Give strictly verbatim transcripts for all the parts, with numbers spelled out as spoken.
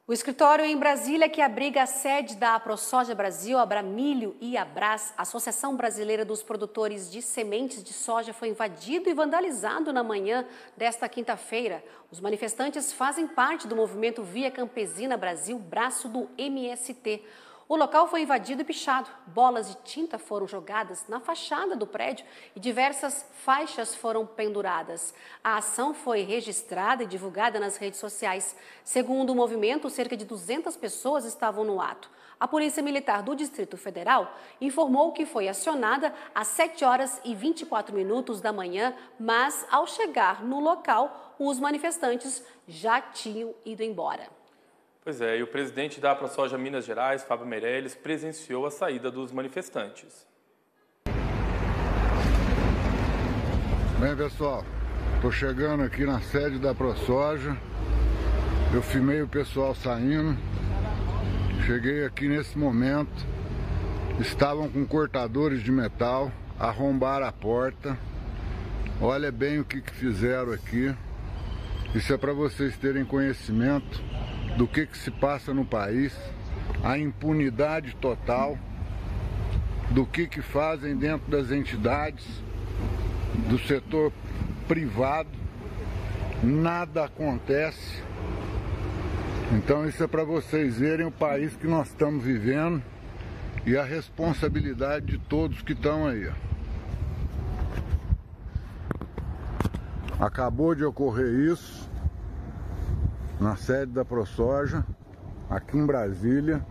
O escritório em Brasília, que abriga a sede da AproSoja Brasil, Abramilho e Abras, Associação Brasileira dos Produtores de Sementes de Soja, foi invadido e vandalizado na manhã desta quinta-feira. Os manifestantes fazem parte do movimento Via Campesina Brasil, braço do M S T. O local foi invadido e pichado. Bolas de tinta foram jogadas na fachada do prédio e diversas faixas foram penduradas. A ação foi registrada e divulgada nas redes sociais. Segundo o movimento, cerca de duzentas pessoas estavam no ato. A Polícia Militar do Distrito Federal informou que foi acionada às sete horas e vinte e quatro minutos da manhã, mas ao chegar no local, os manifestantes já tinham ido embora. Pois é, e o presidente da AproSoja Minas Gerais, Fábio Meirelles, presenciou a saída dos manifestantes. Bem, pessoal, estou chegando aqui na sede da AproSoja. Eu filmei o pessoal saindo. Cheguei aqui nesse momento. Estavam com cortadores de metal, arrombaram a porta. Olha bem o que, que fizeram aqui. Isso é para vocês terem conhecimento do que, que se passa no país, a impunidade total, do que, que fazem dentro das entidades, do setor privado, nada acontece. Então isso é para vocês verem o país que nós estamos vivendo e a responsabilidade de todos que estão aí. Acabou de ocorrer isso na sede da AproSoja, aqui em Brasília.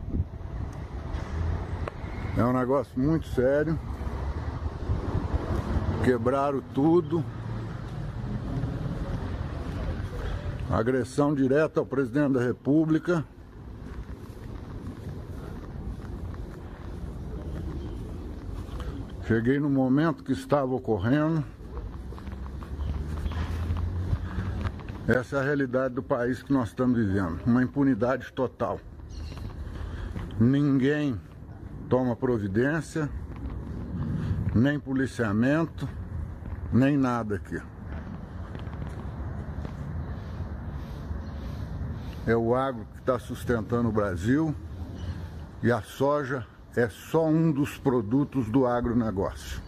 É um negócio muito sério. Quebraram tudo. Agressão direta ao presidente da República. Cheguei no momento que estava ocorrendo. Essa é a realidade do país que nós estamos vivendo, uma impunidade total. Ninguém toma providência, nem policiamento, nem nada aqui. É o agro que está sustentando o Brasil e a soja é só um dos produtos do agronegócio.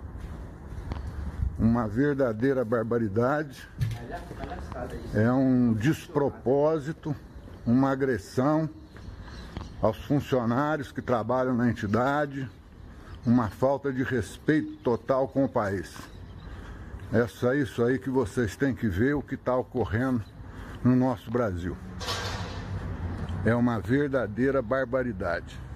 Uma verdadeira barbaridade. É um despropósito, uma agressão aos funcionários que trabalham na entidade, uma falta de respeito total com o país. É só isso aí que vocês têm que ver o que está ocorrendo no nosso Brasil. É uma verdadeira barbaridade.